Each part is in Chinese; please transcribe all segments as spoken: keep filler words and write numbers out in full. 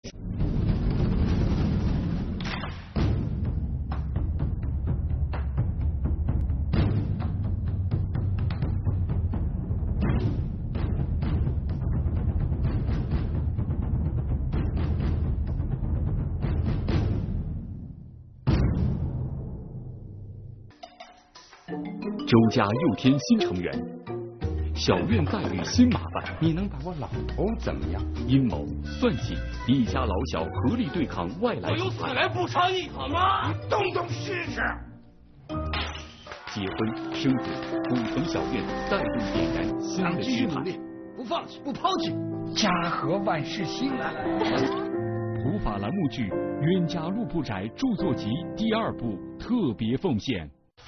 周家又添新成员，小院再遇新麻烦。 你能把我老头怎么样？ 阴谋、算计，一家老小合力对抗外来之害。 我有死来不偿你，好吗？ 你动动试试。 结婚、生子，古城小院再度点燃新的诗派。 不放弃，不抛弃。 家和万事兴。来来来。 普法栏目剧《冤家路不窄》著作集第二部特别奉献。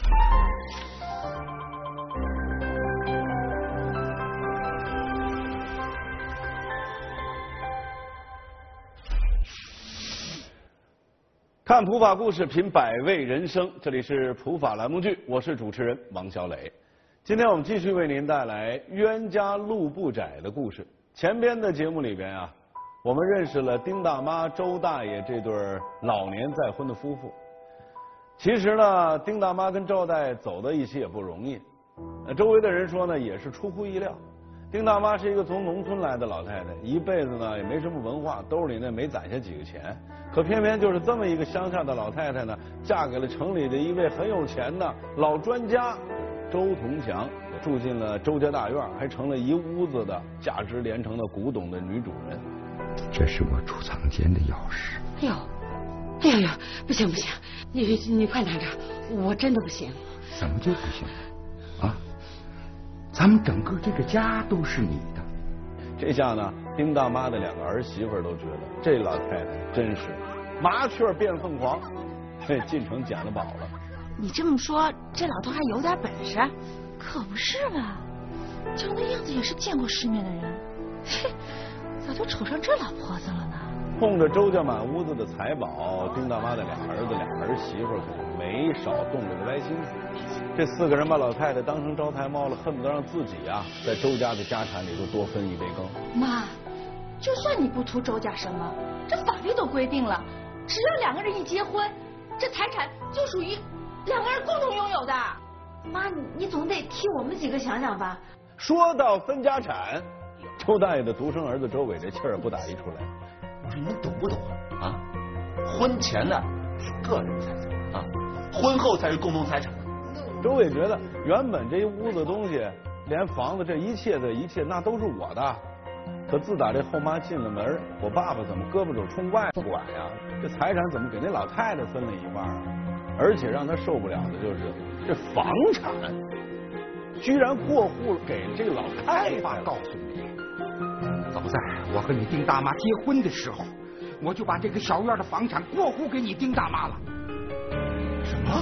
看普法故事，品百味人生。这里是普法栏目剧，我是主持人王小磊。今天我们继续为您带来冤家路不窄的故事。前边的节目里边啊，我们认识了丁大妈、周大爷这对老年再婚的夫妇。其实呢，丁大妈跟周大爷走到一起也不容易。周围的人说呢，也是出乎意料。丁大妈是一个从农村来的老太太，一辈子呢也没什么文化，兜里呢没攒下几个钱。可偏偏就是这么一个乡下的老太太呢，嫁给了城里的一位很有钱的老专家周同祥，住进了周家大院，还成了一屋子的价值连城的古董的女主人。 这是我储藏间的钥匙。 哎呦，哎呦呦，不行不行，你你快拿着，我真的不行。 怎么就不行啊？咱们整个这个家都是你的。 这下呢，丁大妈的两个儿媳妇都觉得这老太太真是麻雀变凤凰，这进城捡了宝了。 你这么说，这老头还有点本事？可不是吧？瞧那样子也是见过世面的人，嘿，咋就瞅上这老婆子了呢？ 碰着周家满屋子的财宝，丁大妈的俩儿子、俩儿媳妇可没少动这个歪心思。这四个人把老太太当成招财猫了，恨不得让自己啊在周家的家产里头多分一杯羹。 妈，就算你不图周家什么，这法律都规定了，只要两个人一结婚，这财产就属于两个人共同拥有的。妈，你你总得替我们几个想想吧。 说到分家产，周大爷的独生儿子周伟这气儿不打一处来。 我说你们懂不懂啊？婚前呢是个人财产啊，婚后才是共同财产。 周伟觉得原本这一屋子东西，连房子这一切的一切，那都是我的。可自打这后妈进了门，我爸爸怎么胳膊肘冲外不管呀？这财产怎么给那老太太分了一半啊？而且让他受不了的就是这房产居然过户给这个老太太。 告诉你，早在我和你丁大妈结婚的时候，我就把这个小院的房产过户给你丁大妈了。 什么？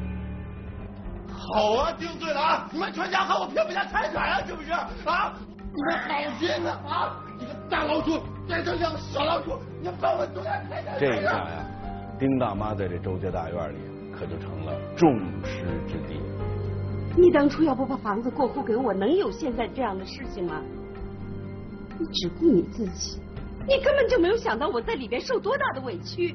好啊，定罪了啊！你们全家和我骗不下财产啊，是不是啊？你们好心啊啊！一个大老鼠变成两个小老鼠，你帮我夺下财产！ 这一下呀，丁大妈在这周家大院里可就成了众矢之的。 你当初要不把房子过户给我，能有现在这样的事情吗？你只顾你自己，你根本就没有想到我在里边受多大的委屈。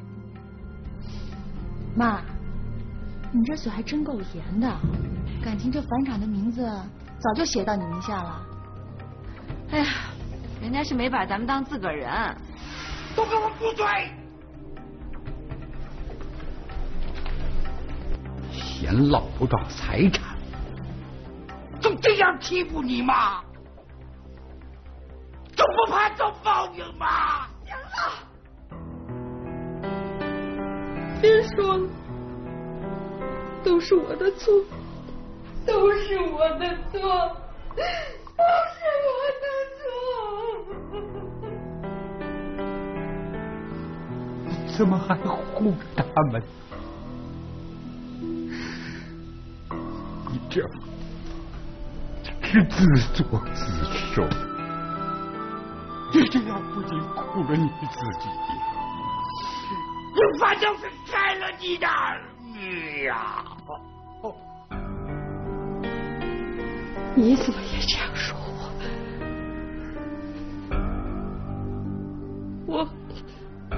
妈，你这嘴还真够严的，感情这房产的名字早就写到你名下了。 哎呀，人家是没把咱们当自个儿人。 都给我闭嘴！嫌捞不着财产，就这样欺负你吗？就不怕遭报应吗？ 行了，别说了，都是我的错，都是我的错，都是我的错。 你怎么还护着他们？你这是自作自受。你这样不仅苦了你自己，你反正是害了你的儿女呀！ 哦，你怎么也这样说我？我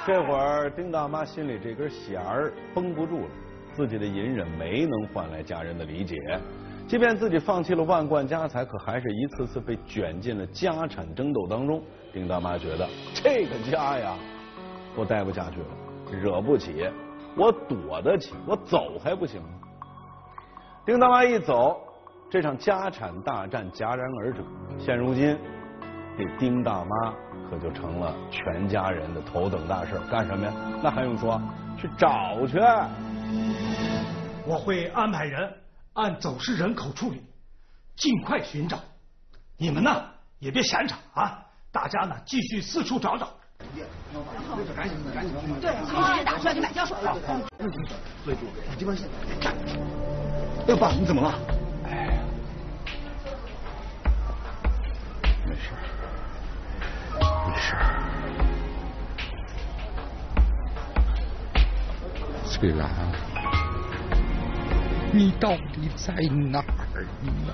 这会儿丁大妈心里这根弦儿绷不住了，自己的隐忍没能换来家人的理解，即便自己放弃了万贯家财，可还是一次次被卷进了家产争斗当中。丁大妈觉得这个家呀，我待不下去了，惹不起，我躲得起，我走还不行吗？丁大妈一走，这场家产大战戛然而止。现如今，这丁大妈可就成了全家人的头等大事。干什么呀？那还用说？去找去！ 我会安排人按走失人口处理，尽快寻找。你们呢也别闲着啊，大家呢继续四处找找。 赶紧赶紧去！ 对，随时打出来就买胶水了。 对住，把机关线站。哎，爸，你怎么了？ 哎，没事，没事。翠兰，你到底在哪儿呢？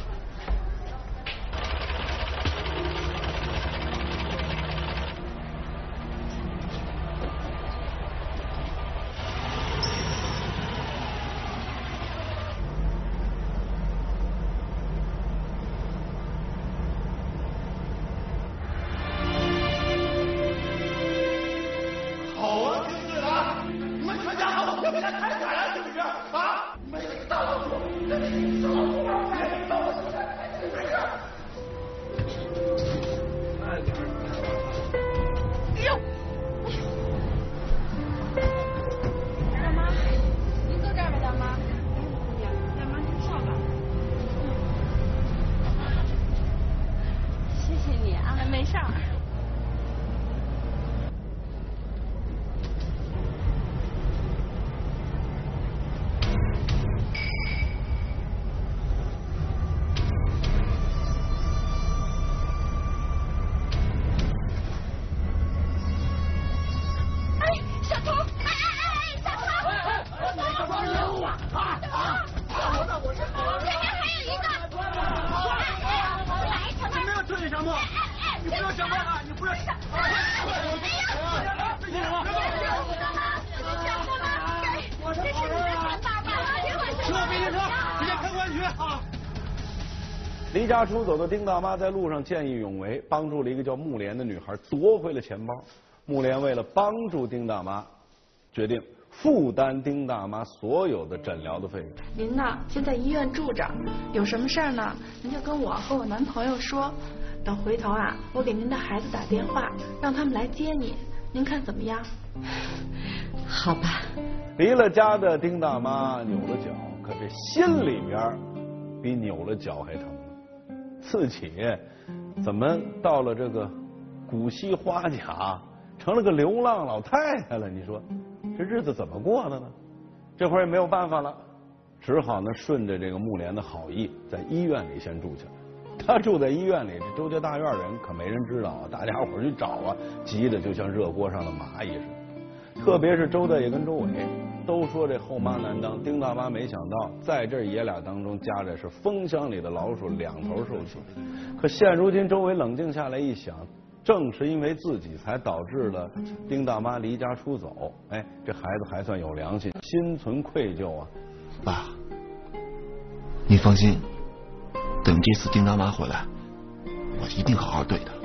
离家出走的丁大妈在路上见义勇为，帮助了一个叫木莲的女孩夺回了钱包。木莲为了帮助丁大妈，决定负担丁大妈所有的诊疗的费用。 您呢，先在医院住着，有什么事儿呢，您就跟我和我男朋友说，等回头啊，我给您的孩子打电话，让他们来接你，您看怎么样？ 好吧。 离了家的丁大妈扭了脚，可这心里边比扭了脚还疼。自己怎么到了这个古稀花甲，成了个流浪老太太了？你说这日子怎么过的呢？这会儿也没有办法了，只好呢顺着这个木莲的好意，在医院里先住下来。他住在医院里，这周家大院人可没人知道啊，大家伙去找啊，急得就像热锅上的蚂蚁似的。特别是周大爷跟周伟都说这后妈难当，丁大妈没想到在这爷俩当中夹着是风箱里的老鼠，两头受气。可现如今周伟冷静下来一想，正是因为自己才导致了丁大妈离家出走，哎，这孩子还算有良心，心存愧疚啊。 爸，你放心，等这次丁大妈回来，我一定好好对她。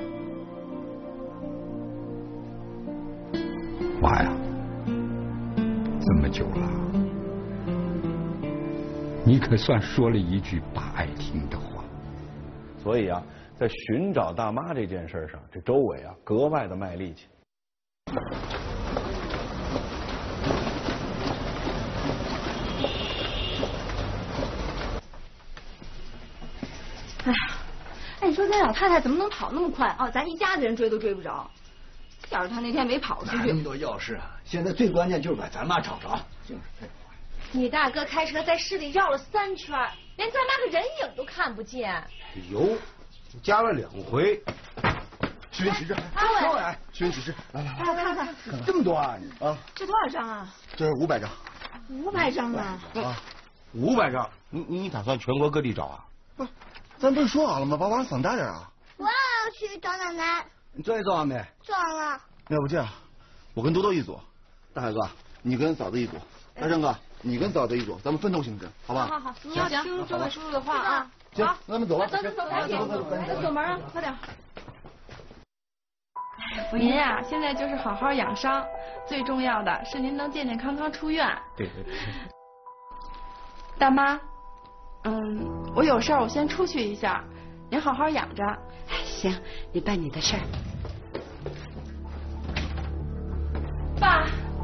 妈呀，这么久了，你可算说了一句爸爱听的话。 所以啊，在寻找大妈这件事上，这周伟啊格外的卖力气。 哎呀，哎，你说咱老太太怎么能跑那么快？哦，咱一家子人追都追不着。要是她那天没跑出去， 哪那么多钥匙啊？现在最关键就是把咱妈找着。就是废话。 你大哥开车在市里绕了三圈，连咱妈个人影都看不见。 有，加了两回。十元启事， 阿伟， 十元启事，来来来，我看看， 这么多啊啊！ 这多少张啊？ 这是五百张。 五百张啊！ 啊，五百张？你你打算全国各地找啊？不，咱不是说好了吗？把网放大点啊！ 我也要去找奶奶。 你作业做完没？ 做完了。 要不这样， 我跟多多一组。大海哥，你跟嫂子一组。大胜哥，你跟嫂子一组，咱们分头行事，好吧？ 好好好，你要听周伟叔叔的话啊。 行，那咱们走吧。 走走走，赶紧，咱走门啊，快点。您呀，现在就是好好养伤，最重要的是您能健健康康出院。 对对对。 大妈，嗯，我有事儿，我先出去一下，您好好养着。 行，你办你的事儿。 爸，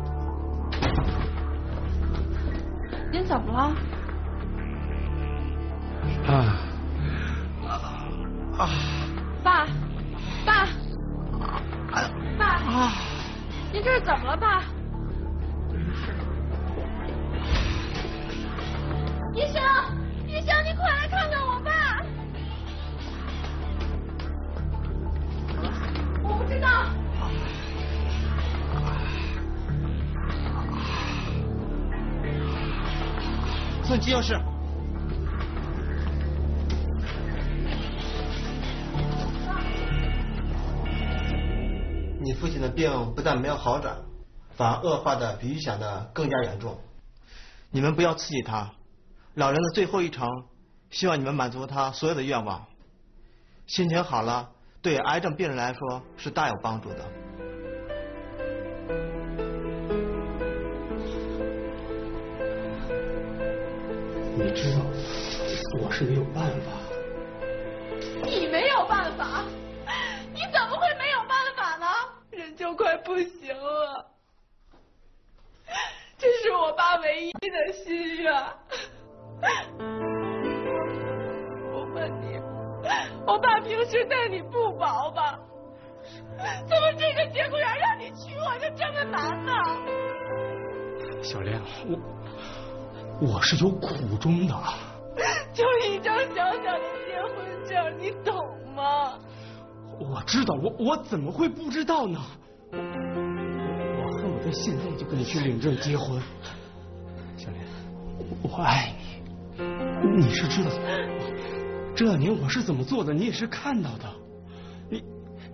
您怎么了？ 啊啊！ 爸，爸，爸，啊！您这是怎么了，爸？医生，医生，你快来看看我爸！我不知道。 送急救室。 你父亲的病不但没有好转，反而恶化的比预想的更加严重。你们不要刺激他，老人的最后一程，希望你们满足他所有的愿望。心情好了，对癌症病人来说是大有帮助的。 你知道，我是没有办法。 你没有办法？你怎么会没有办法呢？人就快不行了，这是我爸唯一的心愿。我问你，我爸平时待你不薄吧？怎么这个节骨眼让你娶我就这么难呢？ 小莲，我我是有苦衷的。 就一张小小的结婚证，你懂吗？ 我知道，我我怎么会不知道呢？我恨不得现在就跟你去领证结婚。小莲，我爱你，你是知道的。这两年我是怎么做的，你也是看到的。你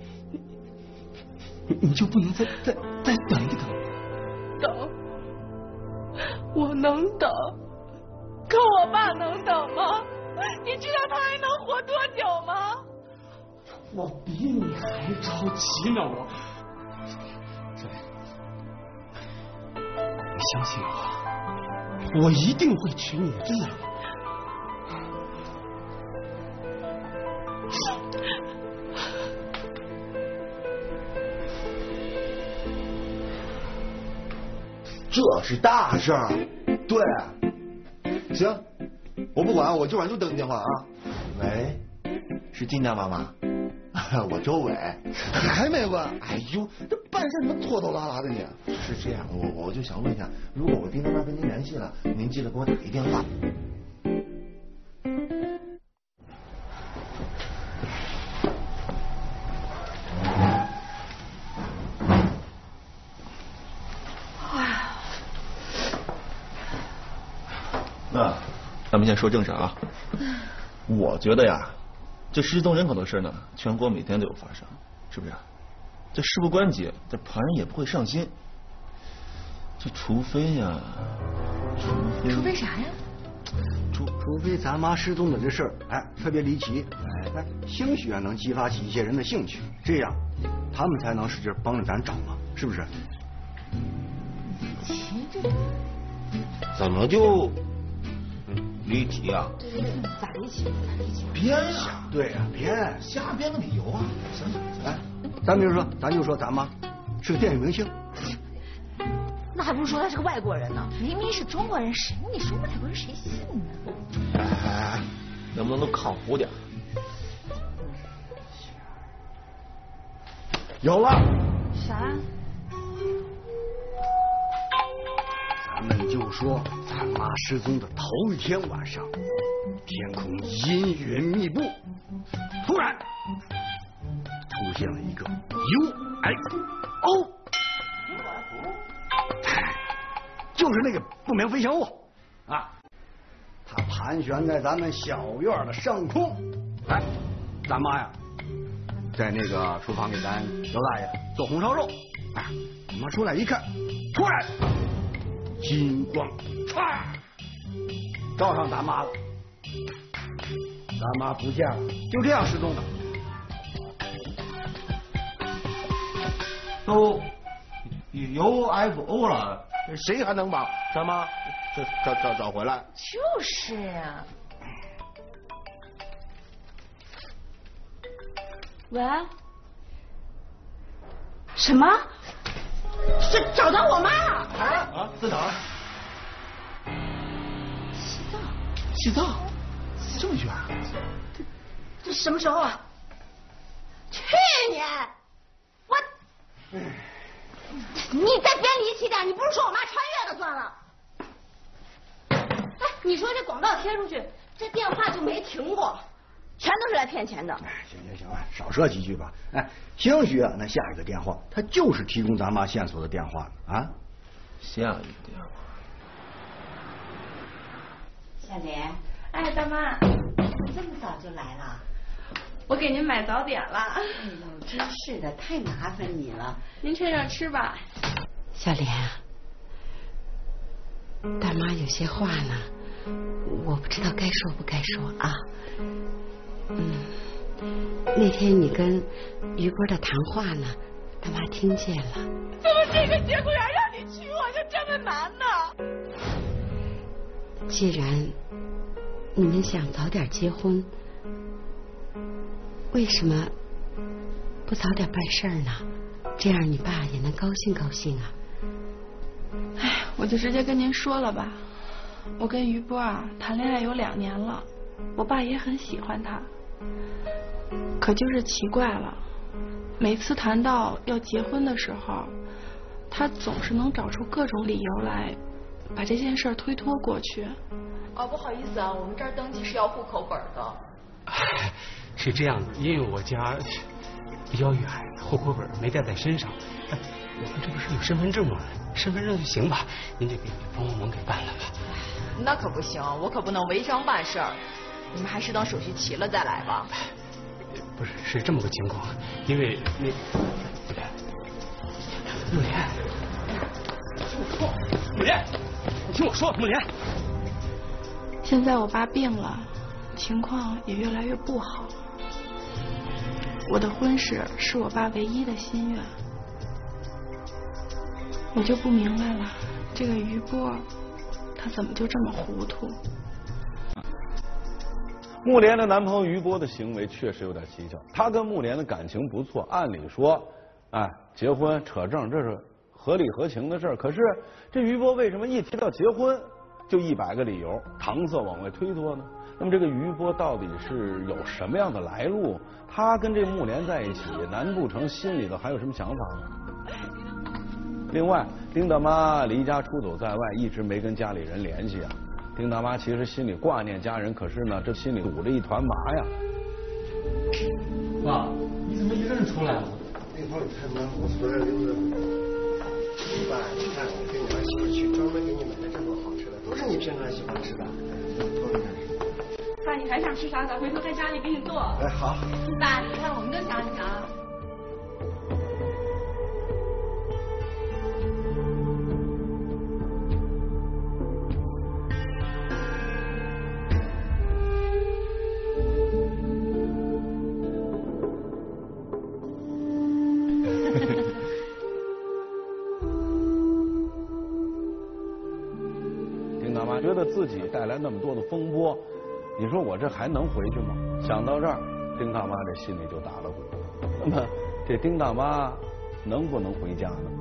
你你就不能再再再等一等？ 等？我能等，可我爸能等吗？你知道他还能活多久吗？ 我比你还着急呢，我。小莲，你相信我，我一定会娶你的，真的。 这是大事儿，对，行，我不管，我今晚就等你电话啊。 喂，是金家妈妈，我周伟。 还没问？哎呦，这办事怎么拖拖拉拉的呢？ 是这样，我我就想问一下，如果我丁那边跟您联系了，您记得给我打一电话。 那咱们先说正事啊。我觉得呀，这失踪人口的事呢，全国每天都有发生，是不是？这事不关己，这旁人也不会上心。这除非呀，除非除非啥呀？ 除除非咱妈失踪的这事儿，哎，特别离奇，哎哎，兴许啊能激发起一些人的兴趣，这样他们才能使劲帮着咱找嘛，是不是？ 离奇这怎么就离奇啊？ 对对对，咋离奇？咋离奇？ 编呀， 对呀，编， 瞎编个理由啊！想想， 哎，咱比如说，咱就说咱妈是个电影明星， 那还不如说他是个外国人呢。明明是中国人，谁你说外国人谁信呢？ 哎哎哎，能不能都靠谱点？ 有了。 啥？ 咱们就说咱妈失踪的头一天晚上，天空阴云密布，突然出现了一个 U F O， 就是那个不明飞行物啊，它盘旋在咱们小院的上空。哎，咱妈呀，在那个厨房给咱刘大爷做红烧肉，哎， 他妈出来一看，出来，金光唰照上大妈了，大妈不见了，就这样失踪的。 都 U F O 了， 谁还能把大妈这找找找回来？ 就是呀、啊。喂？什么？是找到我妈了？ 啊啊，在哪儿？ 西藏。 西藏？这么远？ 这这什么时候啊？去年。我。你再别离奇点，你不是说我妈穿越了算了？哎，你说这广告贴出去，这电话就没停过，全都是来骗钱的。 哎，行行行了，少说几句吧。哎，兴许啊，那下一个电话，他就是提供咱妈线索的电话啊。 下一个电话。 小莲， 哎，大妈， 你这么早就来了？ 我给您买早点了。 哎呦，真是的，太麻烦你了。 您趁热吃吧。 小莲，大妈有些话呢，我不知道该说不该说啊。嗯，那天你跟于波的谈话呢，大妈听见了。 怎么这个节骨眼让你娶我就这么难呢？ 既然你们想早点结婚，为什么不早点办事儿呢？这样你爸也能高兴高兴啊。 哎，我就直接跟您说了吧，我跟于波啊谈恋爱有两年了，我爸也很喜欢他，可就是奇怪了，每次谈到要结婚的时候，他总是能找出各种理由来把这件事推脱过去。 哦，不好意思啊，我们这儿登记是要户口本的。 哎，是这样的，因为我家比较远，户口本没带在身上。哎，我们这不是有身份证吗？身份证就行吧，您就给帮帮忙给办了吧。 那可不行，我可不能违章办事儿。你们还是等手续齐了再来吧。 不是，是这么个情况，因为那慕莲，听我说，慕莲，你听我说，慕莲。 现在我爸病了，情况也越来越不好。我的婚事是我爸唯一的心愿，我就不明白了，这个于波他怎么就这么糊涂？ 慕莲的男朋友于波的行为确实有点蹊跷，他跟慕莲的感情不错，按理说，哎，结婚扯证这是合理合情的事儿。可是这于波为什么一提到结婚就一百个理由搪塞往外推脱呢？那么这个于波到底是有什么样的来路？他跟这慕莲在一起，难不成心里头还有什么想法呢？另外，丁大妈离家出走在外，一直没跟家里人联系啊。丁大妈其实心里挂念家人，可是呢，这心里堵着一团麻呀。 爸，你怎么一个人出来了？ 那会儿你太忙，我回来溜达。爸，你看我跟你儿媳妇去，专门给你买了这么多好吃的，都是你平常喜欢吃的。 爸，你还想吃啥？咱回头在家里给你做。 哎，好。 爸，你看我们都想你啊。 丁大妈觉得自己带来那么多的风波，你说我这还能回去吗？想到这儿，丁大妈这心里就打了鼓。那么这丁大妈能不能回家呢？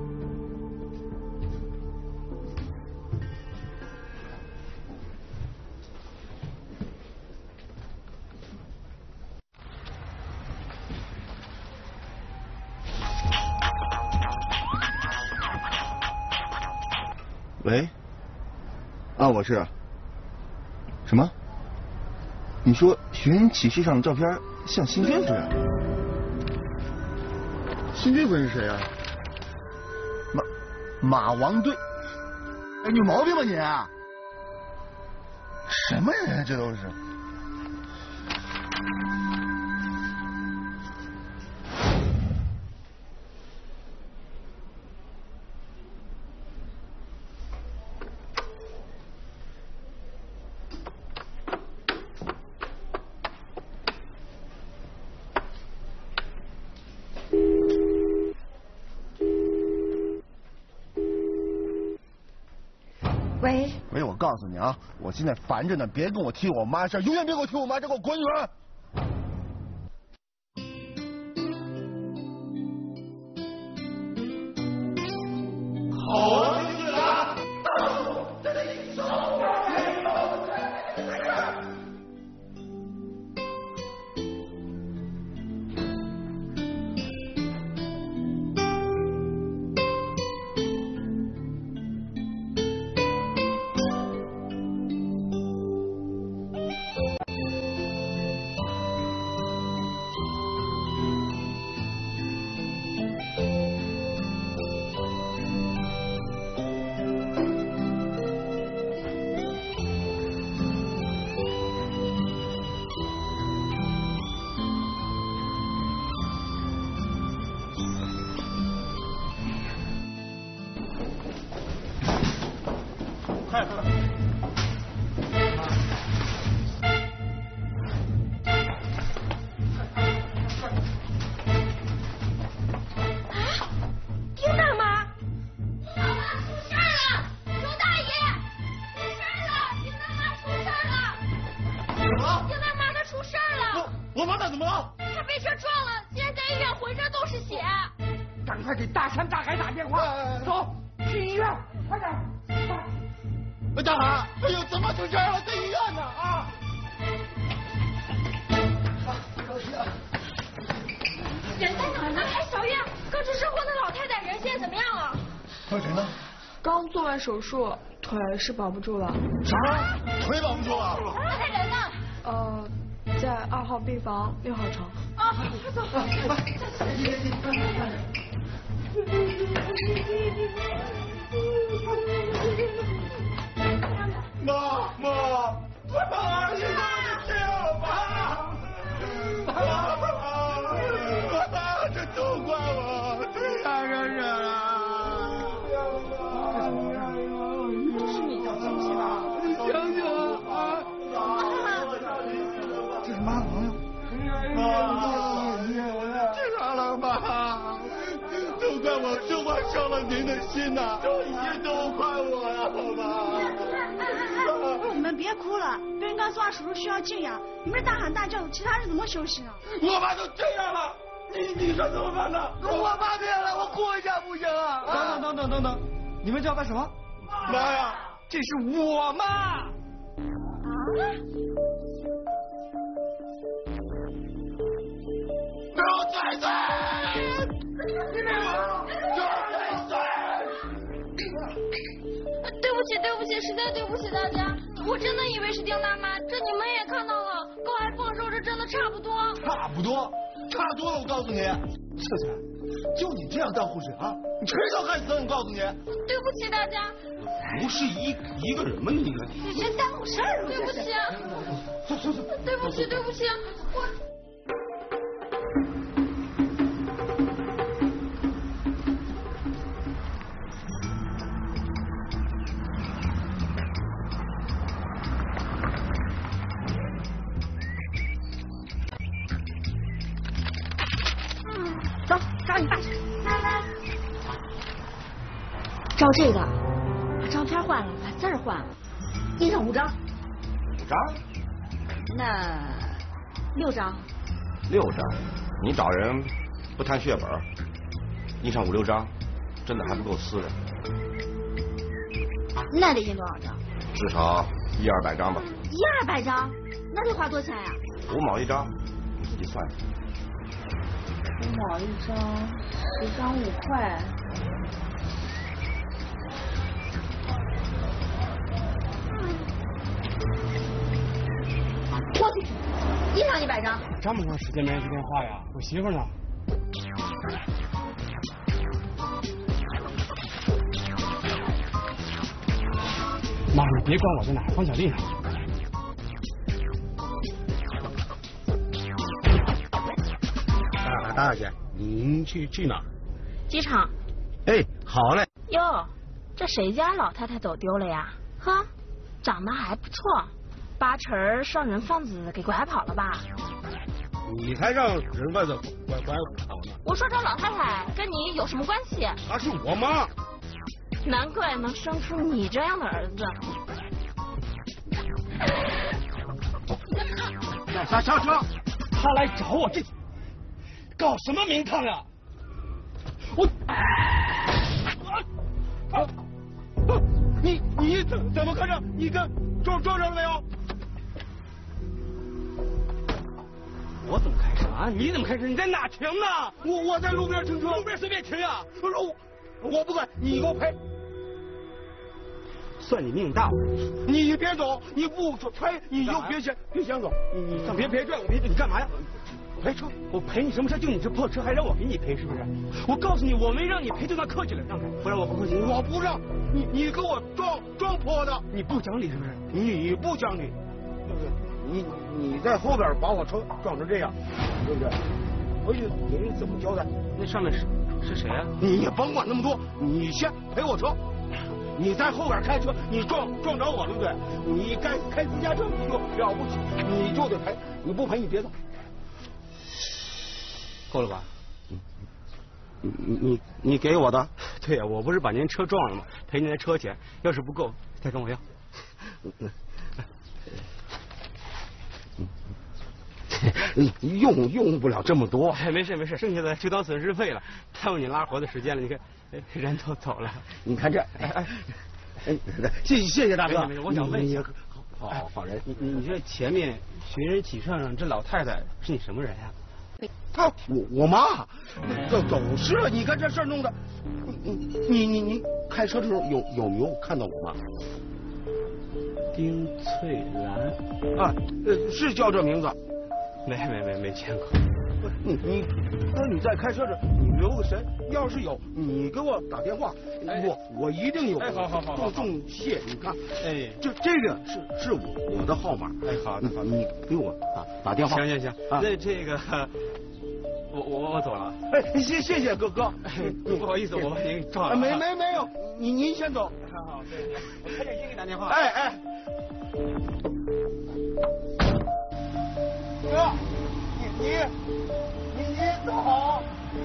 喂，啊，我是。什么？你说寻人启事上的照片像辛娟夫人？ 辛娟夫人是谁啊？马马王队。哎，你有毛病吧你？什么人啊，这都是。 喂。 喂，我告诉你啊，我现在烦着呢，别跟我提我妈事儿，永远别给我提我妈事儿，给我滚一滚！ 好啊，你去哪？在这里守我！ 快快！ 丁大妈，丁大妈出事了！周大爷，出事了！丁大妈出事了！ 怎么了？ 丁大妈她出事了！ 我我妈她怎么了？ 她被车撞了，现在在医院，浑身都是血。 赶快给大山大海打电话，走，去医院，快点！ 大海，哎呦，怎么出事了？在医院呢啊！ 人在哪儿呢？哎，小月，刚出车祸的老太太人现在怎么样了？ 快谁呢？ 刚做完手术，腿是保不住了。 啥？腿保不住了？ 老太太人呢？ 呃，在二号病房六号床。 啊，快走！ 妈妈，我把儿子救了，妈！妈，这都怪我，这两个人啊！ 这是你的亲戚吧？ 你醒醒啊！ 这是妈朋友。 妈，这咋了，妈？都怪我说话伤了您的心呐，这一切都怪我呀，妈。 你们别哭了，别人刚做完手术需要静养，你们大喊大叫，其他人怎么休息呢？ 我妈都这样了，你你说怎么办呢？我妈这样了，我哭一下不行啊！ 等等等等等等，你们叫干什么？ 妈呀， 这是我妈！ 啊？ 刘彩彩，你没有？刘彩彩。 对不起，对不起，实在对不起大家，我真的以为是丁大妈，这你们也看到了，跟我还放手，这真的差不多。 差不多，差多了，我告诉你，翠翠，就你这样当护士啊，你垂头害死，我告诉你。 对不起大家。 不是一一个人吗？你看， 你先耽误事儿了。对不起， 走走走， 对不起，对不起，我。走，找你爸去。照这个，把照片换了，把字儿换了，印上五张。 五张？ 那六张。 六张？你找人不谈血本，印上五六张，真的还不够撕的。 那得印多少张？ 至少一二百张吧。 一二百张，那得花多钱呀？ 五毛一张，你自己算。 五毛一张，十张五块。 我去，印上一百张。 这么长时间没人接电话呀？我媳妇呢？妈，你别管我在哪，放小丽呢。 大大姐，您去去哪儿？ 机场。 哎，好嘞。 哟，这谁家老太太走丢了呀？呵，长得还不错，八成让人贩子给拐跑了吧？ 你才让人贩子拐拐跑呢！ 我说这老太太跟你有什么关系？ 她是我妈。 难怪能生出你这样的儿子。 干啥上车？ 他来找我，这搞什么名堂呀？我， 啊！你你怎怎么可能？你跟撞撞上了没有？ 我怎么开车啊？你怎么开车？你在哪停呢？ 我我在路边停车， 路边随便停呀。 我我不管，你给我赔。 算你命大！ 你别走，你不赔你就别想别想走，你你别别拽我，别你干嘛呀？赔车！ 我赔你什么车？就你这破车，还让我给你赔是不是？我告诉你，我没让你赔就算客气了，让开，不然我不客气。 我不让你，你给我撞撞破的， 你不讲理是不是？ 你不讲理，对不对？你你在后边把我车撞成这样，对不对？回去给人怎么交代？ 那上面是是谁啊？ 你也甭管那么多，你先赔我车。你在后边开车，你撞撞着我，对不对？你该开私家车你就了不起，你就得赔，你不赔你别走。 够了吧？ 你你你给我的？ 对呀、啊，我不是把您车撞了吗？赔您的车钱，要是不够再跟我要。 用用不了这么多， 哎，没事没事，剩下的就当损失费了，耽误你拉活的时间了。你看，人都走了， 你看这，哎哎哎，谢谢谢谢大哥。 没事，我想问一下， 好好人， 你你这前面寻人启事上这老太太是你什么人呀？ 她我我妈，走走失了。你看这事儿弄的，你你你你开车的时候有有没有看到我妈？ 丁翠兰啊，呃，是叫这名字。 没没没没见过。 你你，那你在开车时你留个神，要是有，你给我打电话， 哎、 我我一定有。 哎，好好好， 重重谢，你看， 哎， 这这个是是我我的号码。 哎，好的好的， 你给我打打电话。 行行行， 啊、 那这个我我我走了。 哎，谢谢谢哥哥， 哎，不好意思，我把您撞了。 没没没有，您您先走。 好好，对，我开点心给你打电话。 哎哎。哥，你你你你走。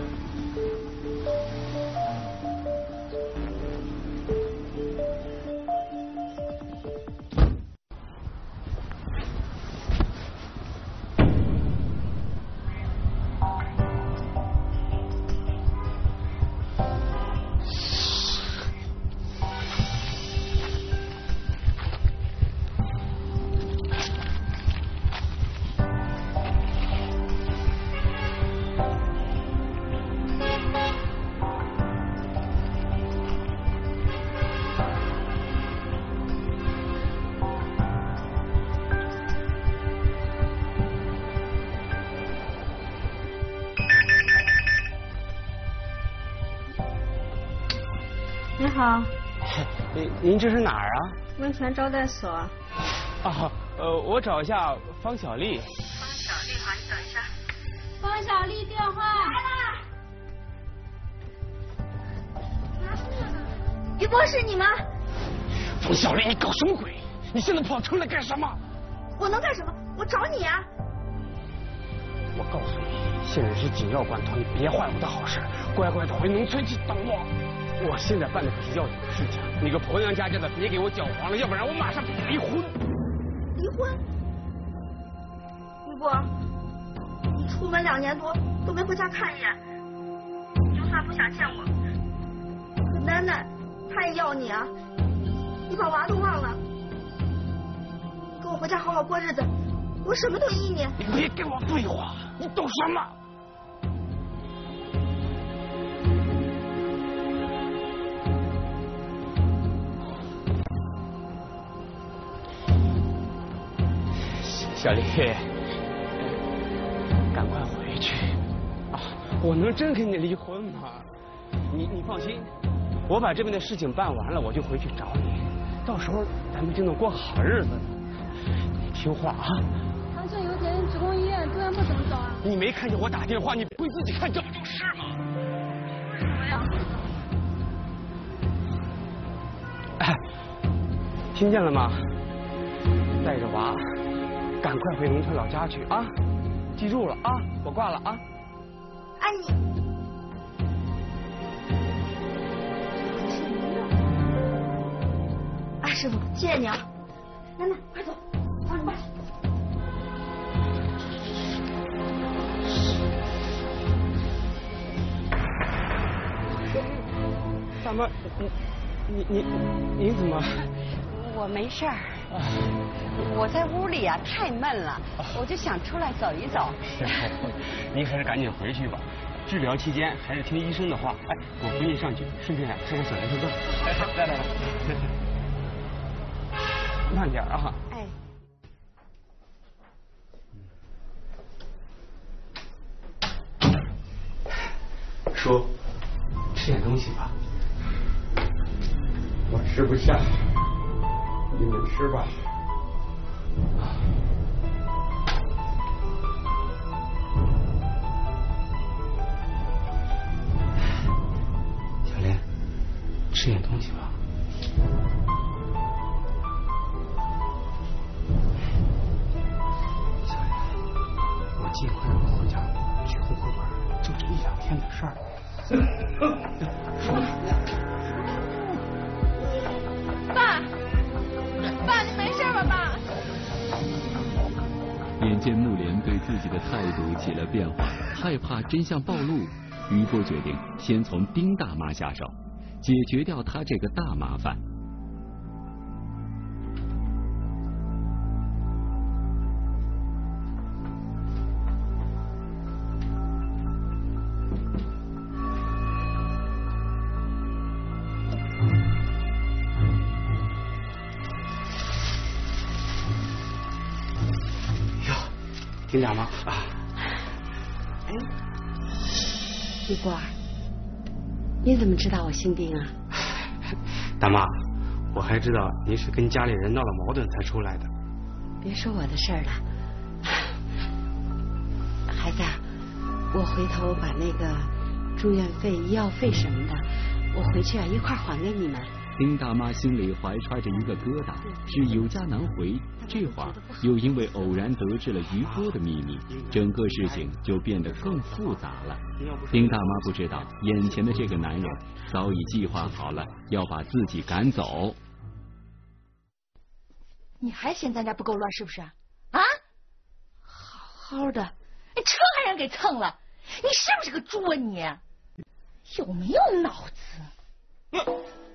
你好， 您您这是哪儿啊？ 温泉招待所。 啊，呃，我找一下方小丽。 方小丽，好，你等一下。 方小丽电话来了。于博士，你吗？ 方小丽，你搞什么鬼？你现在跑出来干什么？ 我能干什么？我找你啊！ 我告诉你，现在是紧要关头，你别坏我的好事，乖乖的回农村去等我。我现在办的可是要紧的事情，你个婆娘家家的，别给我搅黄了，要不然我马上离婚。 离婚？于博，你出门两年多都没回家看一眼，你就算不想见我，可楠楠她也要你啊！你把娃都忘了，跟我回家好好过日子，我什么都依你。 你别跟我废话，你懂什么？小丽，赶快回去啊！我能真跟你离婚吗？你你放心，我把这边的事情办完了，我就回去找你，到时候咱们就能过好日子了。你听话啊！ 唐镇油田职工医院住院部怎么走啊？ 你没看见我打电话，你不会自己看，这不就是吗？ 什么呀？ 哎，听见了吗？带着娃。赶快回农村老家去啊！记住了啊！我挂了啊！ 哎你，这是你师傅，谢谢你啊！楠楠，快走，找你爸去。 大妈，你你你你怎么？ 我没事儿，我在屋里啊太闷了，我就想出来走一走。 您还是赶紧回去吧，治疗期间还是听医生的话。哎，我扶你上去，顺便做个小人头照。来来来，慢点啊。 哎。 叔，吃点东西吧。 我吃不下，你们吃吧。 小莲，吃点东西吧。小莲，我尽快让回家去户口本，就这一两天的事儿。 爸，爸，你没事吧，爸？ 眼见木莲对自己的态度起了变化，害怕真相暴露，于波决定先从丁大妈下手，解决掉她这个大麻烦。 丁大妈啊， 哎，玉波儿，你怎么知道我姓丁啊？ 大妈，我还知道您是跟家里人闹了矛盾才出来的。 别说我的事儿了，孩子，我回头把那个住院费、医药费什么的，我回去啊一块还给你们。 丁大妈心里怀揣着一个疙瘩，是有家难回。这会儿又因为偶然得知了于波的秘密，整个事情就变得更复杂了。丁大妈不知道，眼前的这个男人早已计划好了要把自己赶走。 你还嫌咱家不够乱是不是？啊？好好的，你车还让人给蹭了，你是不是个猪啊你？有没有脑子？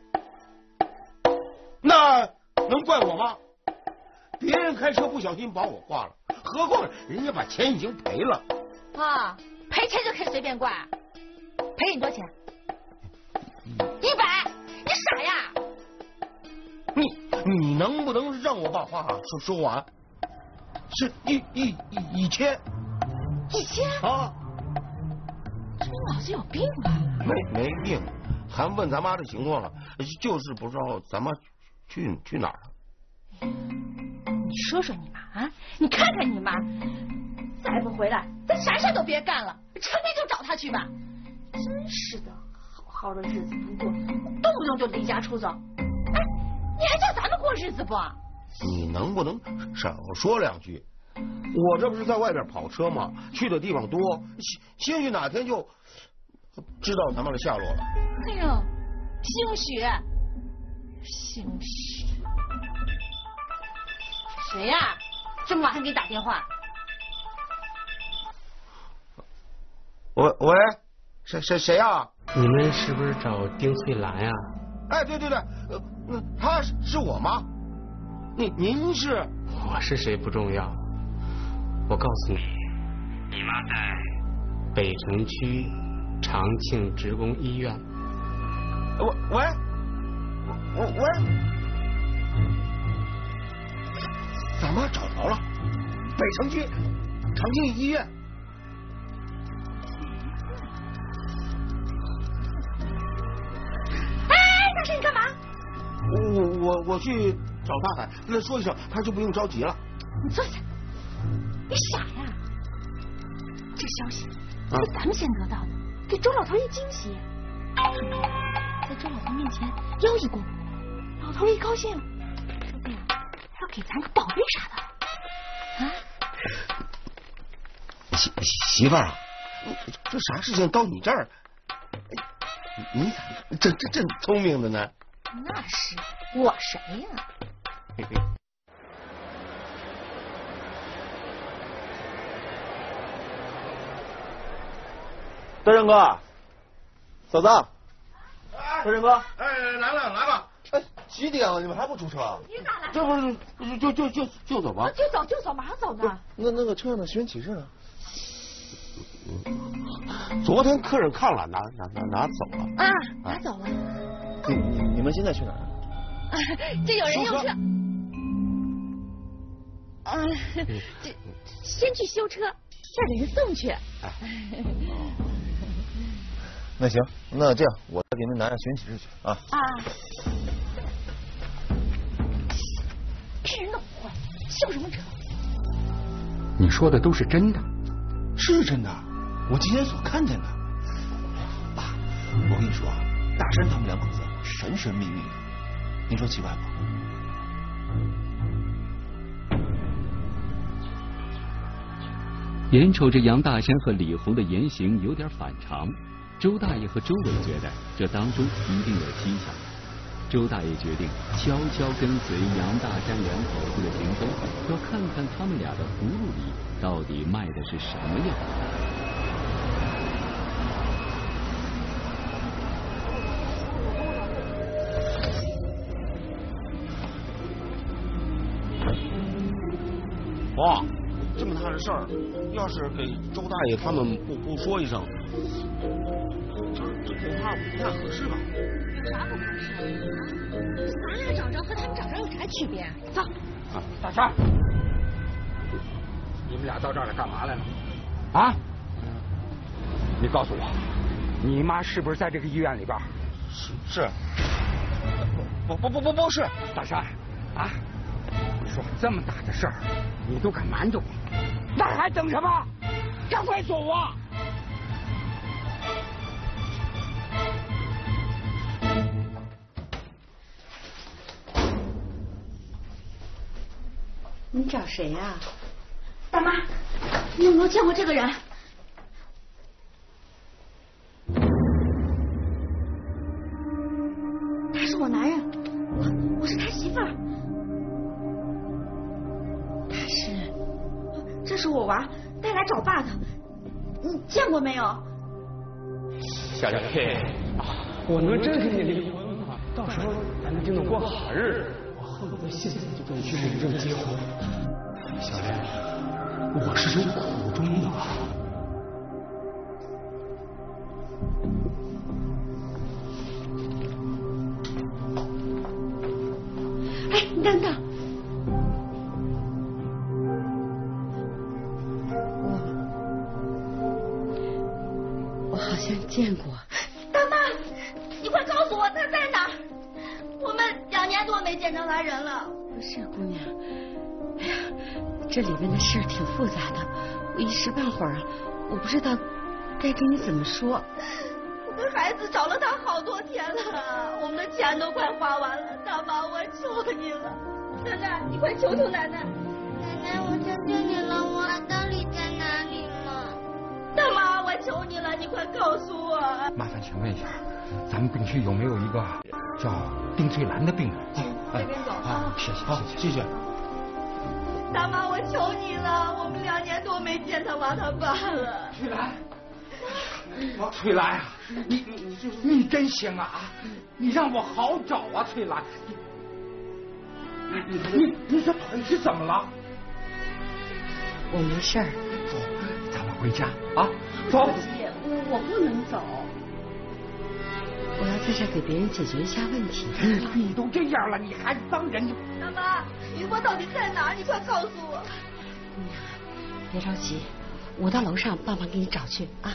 那能怪我吗？别人开车不小心把我挂了，何况人家把钱已经赔了。 啊，赔钱就可以随便怪？赔你多少钱？一百？你傻呀？ 你你能不能让我把话说说完？是一一一一千。 一千？ 啊？ 你脑子有病吧？ 没没病，还问咱妈的情况了，就是不知道咱妈去去哪儿了。 你说说你妈啊！你看看你妈，再不回来，咱啥事都别干了，成天就找她去吧。真是的，好好的日子不过，动不动就离家出走。哎，你还叫咱们过日子不？ 你能不能少说两句？我这不是在外边跑车吗？去的地方多，兴许哪天就知道咱们的下落了。 哎呦，兴许，兴许。谁呀、啊？这么晚还给你打电话？ 喂喂，谁谁谁呀？ 你们是不是找丁翠兰呀？ 哎，对对对，呃，她是我妈。您您是？ 我是谁不重要，我告诉你，你妈在北城区长庆职工医院。 喂喂，喂喂。咱妈找着了，北城区长庆医院。 哎，大师，你干嘛？ 我我我去找大海，跟他说一声，他就不用着急了。 你坐下，你傻呀？这消息是咱们先得到的，给周老头一惊喜。在周老头面前邀一功，老头一高兴，说不定要给咱个宝贝啥的。啊？ 媳媳妇儿啊，这啥事情到你这儿，你咋这这这聪明的呢？ 那是我谁呀？ 嘿嘿。 德胜哥，嫂子，德胜哥， 哎，来了来了。 哎，几点了？你们还不出车？ 你咋来？ 这不是就就就就走吧？ 就走就走，马上走呢。 那那个车上的寻人启事呢？ 昨天客人看了，拿拿拿拿走了。 啊，拿走了。 你你你们现在去哪儿？ 啊，这有人用车。啊，这先去修车，再给人送去。 那行，那这样，我再给您拿下寻人启事去啊。 啊。这人弄坏，修什么车？ 你说的都是真的？ 是真的，我亲眼所看见的。爸，我跟你说啊，大山他们两口子神神秘秘的，您说奇怪不？ 眼瞅着杨大山和李红的言行有点反常，周大爷和周伟觉得这当中一定有蹊跷。周大爷决定悄悄跟随杨大山两口子的行踪，要看看他们俩的葫芦里到底卖的是什么药。 哇，这么大的事儿，要是给周大爷他们不不说一声，这这恐怕不太合适吧？ 有啥不合适啊？咱俩找着和他们找着有啥区别？走。 啊，大山，你们俩到这儿来干嘛来了？啊？你告诉我，你妈是不是在这个医院里边？ 是是。不不不不不是， 大山，啊？说这么大的事儿，你都敢瞒着我，那还等什么？赶快走啊！ 你找谁呀？ 大妈，你有没有见过这个人？他是我男人，我我是他媳妇儿。他是，这是我娃带来找爸的，你见过没有？ 小莲，我能真跟你离婚吗？到时候咱们就能过好日子。我恨不得现在就跟你去领证结婚。小莲，我是有苦衷的。 哎，你等等。 我好像见过。 大妈，你快告诉我他在哪儿？我们两年多没见着他人了。 不是姑娘，哎呀，这里面的事挺复杂的，我一时半会儿啊，我不知道该跟你怎么说。 我跟孩子找了他好多天了，我们的钱都快花完了。大妈，我求你了，奶奶，你快求求奶奶。 奶奶，我求求你了，我到底在哪里吗？ 大妈，我求你了，你快告诉我。 麻烦请问一下，咱们病区有没有一个叫丁翠兰的病人？ 这边走啊！ 谢谢， 好，谢谢。 大妈，我求你了，我们两年多没见他娃他爸了。 翠兰，翠兰啊，你你你真行啊！你让我好找啊，翠兰。你你你这腿是怎么了？ 我没事儿。 走，咱们回家啊！走。 姐，我我不能走。 我要在这给别人解决一下问题。 你都这样了，你还当人？ 大妈，余波到底在哪儿？你快告诉我。 姑娘，别着急，我到楼上帮忙给你找去啊。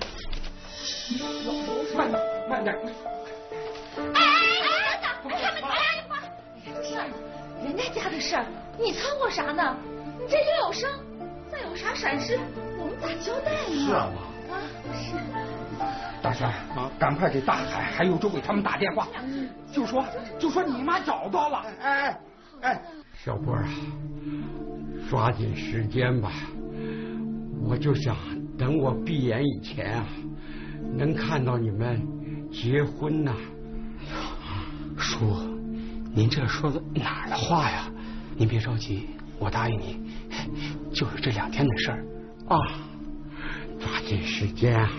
慢点，慢点。 哎哎哎！等等，他们哎一会儿。不是，人家家的事儿，你掺和啥呢？你这又有伤，再有啥闪失，我们咋交代呢？ 是啊， 妈。啊，是。 大山啊，赶快给大海还有周伟他们打电话，就说就说你妈找到了。 哎哎哎， 小波啊，抓紧时间吧，我就想等我闭眼以前啊，能看到你们结婚呐。叔， 您这说的哪儿的话呀？您别着急，我答应你，就是这两天的事儿啊。抓紧时间啊！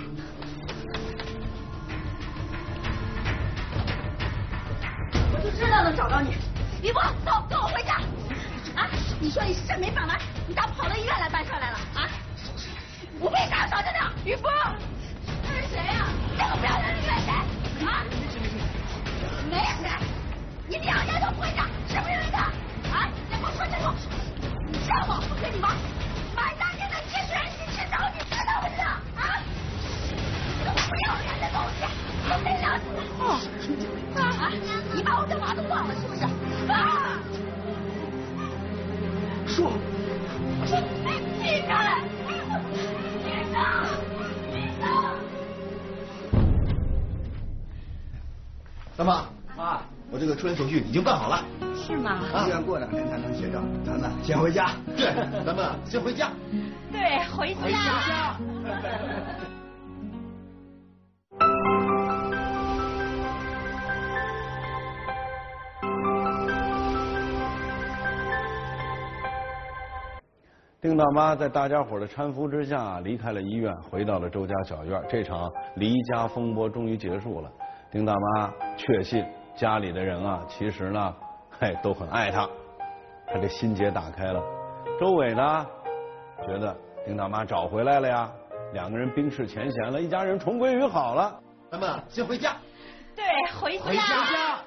我就知道能找着你，于波，走，跟我回家。啊，你说你肾没办完，你咋跑到医院来办事来了？啊，我为啥找着呢？于波，他是谁呀、啊？这个不要脸的女人谁？啊？没谁，你两年都不回家，是不是因为他？啊，你给我说清楚！你让我不跟你玩，满大街的接水人一起找你，知道不知道？啊？这个不要脸的东西，都没良心！哦，啊，你把我这娃都忘了是不是？啊！ 说， 说，闭上来！闭上！闭上！ 大妈啊，我这个出院手续已经办好了。 是吗？ 医院过两天才能写照，咱们先回家。 对，咱们先回家。 对，回家。回家。 丁大妈在大家伙的搀扶之下离开了医院，回到了周家小院。这场离家风波终于结束了。丁大妈确信家里的人啊，其实呢，嘿，都很爱她。她这心结打开了。周伟呢，觉得丁大妈找回来了呀，两个人冰释前嫌了，一家人重归于好了。 咱们先回家。 对，回家。 回家。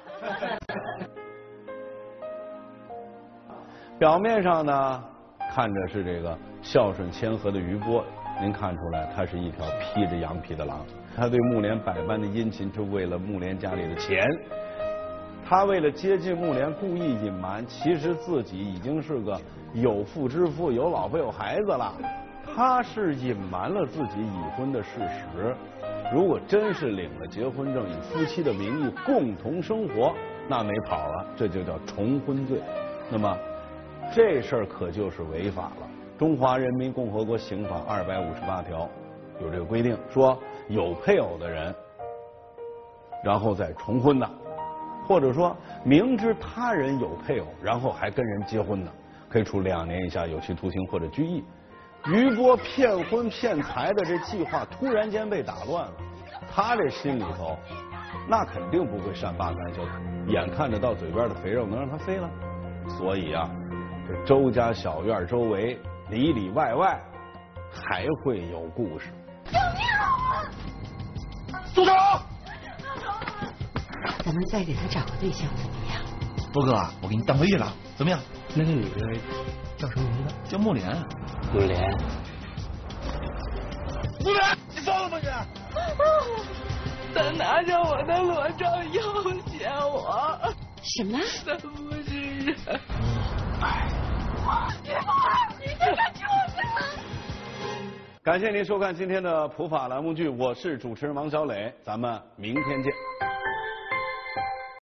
表面上呢，看着是这个孝顺谦和的于波，您看出来他是一条披着羊皮的狼。他对木莲百般的殷勤，是为了木莲家里的钱。他为了接近木莲，故意隐瞒，其实自己已经是个有妇之夫，有老婆有孩子了。他是隐瞒了自己已婚的事实。如果真是领了结婚证，以夫妻的名义共同生活，那没跑了，这就叫重婚罪。那么这事儿可就是违法了。中华人民共和国刑法二百五十八条有这个规定，说有配偶的人，然后再重婚的，或者说明知他人有配偶，然后还跟人结婚的，可以处两年以下有期徒刑或者拘役。于波骗婚骗财的这计划突然间被打乱了，他这心里头那肯定不会善罢甘休，眼看着到嘴边的肥肉能让他飞了，所以啊，这周家小院周围里里外外还会有故事。 救命啊！ 住手！ 咱们再给他找个对象怎么样？ 波哥，我给你当回去了，怎么样？ 那个女的叫什么名字？ 叫木莲。 木莲。 木莲，你疯了吗你？ 他拿着我的裸照要挟我。 什么？ 他不是人。 哎， 你你这个就是。 感谢您收看今天的普法栏目剧，我是主持人王小磊，咱们明天见。